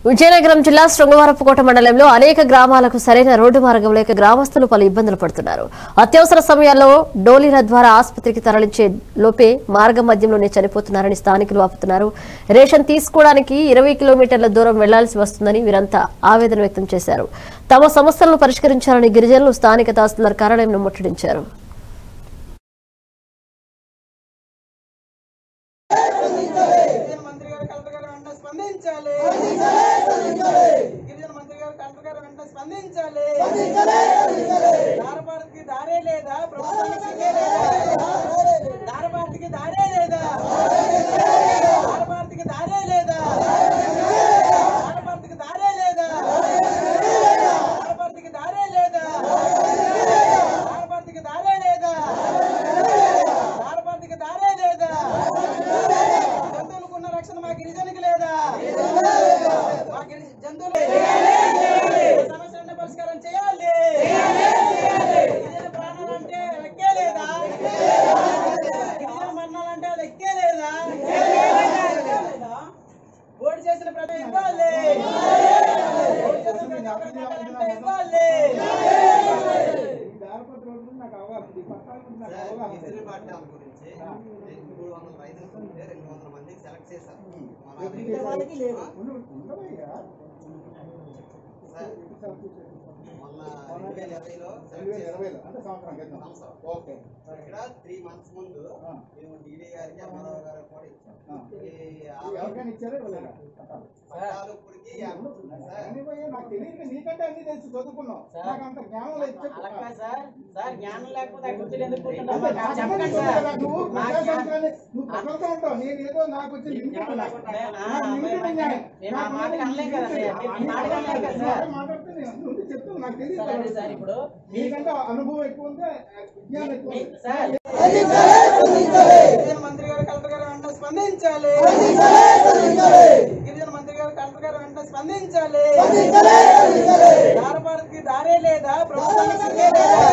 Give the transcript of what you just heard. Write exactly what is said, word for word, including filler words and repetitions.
విజయనగరం జిల్లా శృంగవరపుకోట మండలంలో అనేక గ్రామాలకు సరైన రోడ్డు మార్గం లేక గ్రామస్తులు పలు ఇబ్బందులు పడుతున్నారు. అత్యవసర సమయాల్లో డోలీల ద్వారా ఆసుపత్రికి తరలించే లోపే మార్గం మధ్యంలోనే చనిపోతున్నారని స్థానికులు వాపుతున్నారు. రేషన్ తీసుకోవడానికి ఇరవై కిలోమీటర్ల దూరం వెళ్లాల్సి వస్తుందని వీరంతా ఆవేదన వ్యక్తం చేశారు. తమ సమస్యలను పరిష్కరించాలని గిరిజనులు స్థానిక తహసీల్దార్ కార్యాలయంను ముట్టడించారు. త్రీ మంత్స్ ముందు మేము డీడీ గారికి అమ్మారావు గారికి కూడా ఇచ్చాం. నీకంటే అన్ని తెలుసు చదువుకున్నాం. జ్ఞానం లేకపోతే నేను ఏదో నాకు వచ్చి చెప్తాను. నాకు తెలియదు. ఇప్పుడు మీకంటే అనుభవం ఎక్కువ ఉంటే విజ్ఞానం ఎక్కువ. మంత్రి గారు కలెక్టర్ గారు వెంటనే స్పందించాలి. గిరిజన మంత్రి గారు కలెక్టర్ గారు వెంటనే స్పందించాలి. దారి భారత్కి దారే లేదా ప్రభుత్వానికి